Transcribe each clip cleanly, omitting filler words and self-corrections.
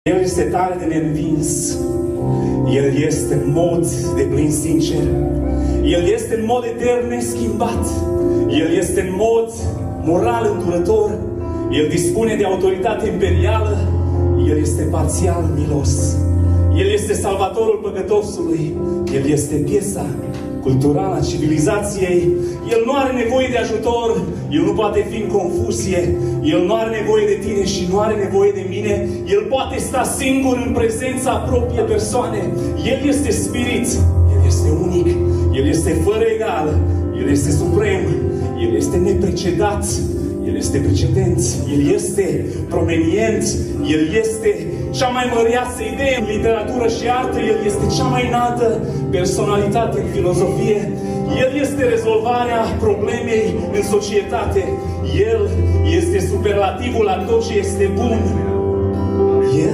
El este tare de neînvins. El este în mod de plin sincer. El este în mod etern neschimbat. El este în mod moral îndurător. El dispune de autoritate imperială. El este parțial milos. El este salvatorul păcătosului. El este piesa culturală a civilizației. El nu are nevoie de ajutor. El nu poate fi în confuzie. El nu are nevoie de tine și nu are nevoie de mine. El poate sta singur în prezența proprie persoane. El este spirit. El este unic. El este fără egal. El este suprem. El este neprecedat. El este precedent. El este promenient. El este cea mai măreață idee în literatură și artă. El este cea mai înaltă personalitate în filozofie. El este rezolvarea problemei în societate. El este superlativul la tot ce este bun. El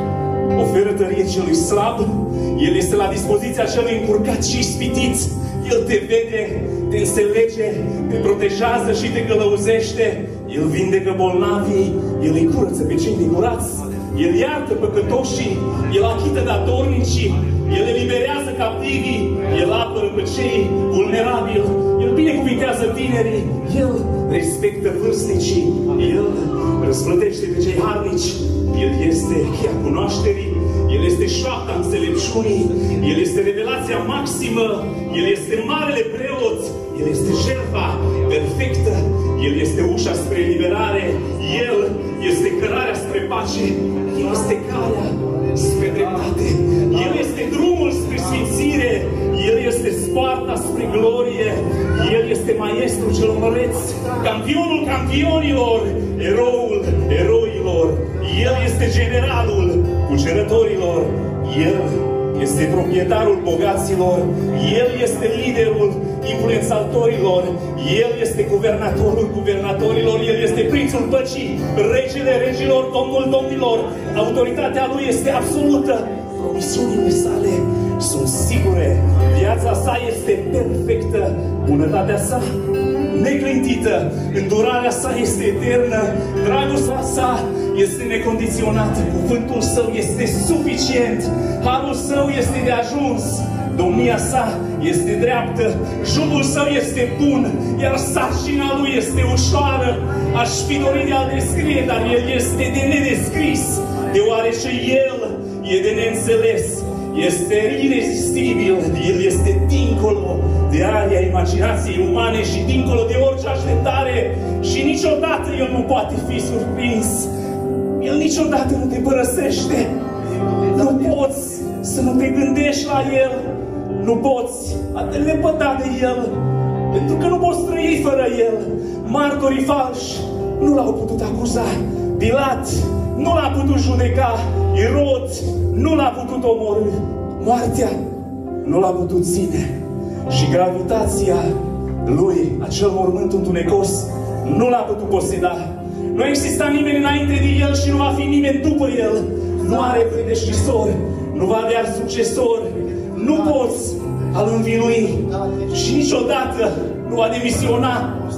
oferă tărie celui slab. El este la dispoziția celui încurcat și ispitit. El te vede, te înțelege, te protejează și te călăuzește. El vindecă bolnavii, El îi curăță pe cei necurați, El iartă păcătoșii, El achită datornicii, El eliberează captivii, El apără pe cei vulnerabili, El binecuvintează tinerii, El respectă vârstnicii, El răsplătește pe cei harnici, El este cheia cunoașterii, El este șoapta înțelepciunii, El este revelația maximă, El este marele preot, El este jertfa perfectă, El este ușa spre eliberare, El este cărarea spre pace, El este calea spre dreptate, El este drumul spre sfințire, El este sparta spre glorie, El este maestrul cel măreț, campionul campionilor, eroul eroilor, El este generalul cucerătorilor, El este proprietarul bogaților, El este liderul influențatorilor, El este guvernatorul guvernatorilor, El este prințul păcii, regele regilor, domnul domnilor. Autoritatea Lui este absolută, promisiunile sale sunt sigure, viața sa este perfectă, bunătatea sa neclintită, îndurarea sa este eternă, dragostea sa este necondiționată, cuvântul său este suficient, harul său este de ajuns, domnia sa este dreaptă, jugul său este bun, iar sarcina lui este ușoară. Aș fi dorit de a descrie, dar el este de nedescris, deoarece el e de neînțeles, este irezistibil, el este dincolo de aria imaginației umane și dincolo de orice așteptare și niciodată el nu poate fi surprins. El niciodată nu te părăsește. Nu poți să nu te gândești la El. Nu poți a te lepăda de El. Pentru că nu poți trăi fără El. Martorii falși nu l-au putut acuza. Pilat nu l-a putut judeca. Irod nu l-a putut omorî. Moartea nu l-a putut ține. Și gravitația lui, acel mormânt întunecos, nu l-a putut poseda. Nu exista nimeni înainte de El și nu va fi nimeni după El. Nu are predecesorori, nu va avea succesori. Nu poți a-L învinui și niciodată nu va demisiona.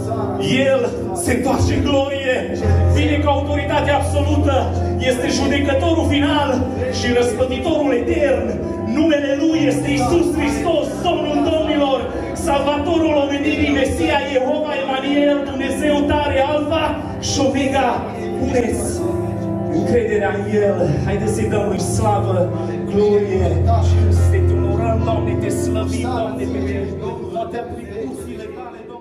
El se întoarce în glorie, vine cu autoritate absolută, este judecătorul final și răsplătitorul etern. Numele Lui este Iisus Hristos, Domnul Domnilor, Salvatorul omenirii, Mesia, Jehova, Emanuel, Dumnezeu tare, Alfa și Omega. Puneți încrederea în El. Haideți să-i dăm Lui slavă, glorie și să te onorăm, Doamne, te slăvim, Doamne, pe toate atribuțiile Tale, Doamne.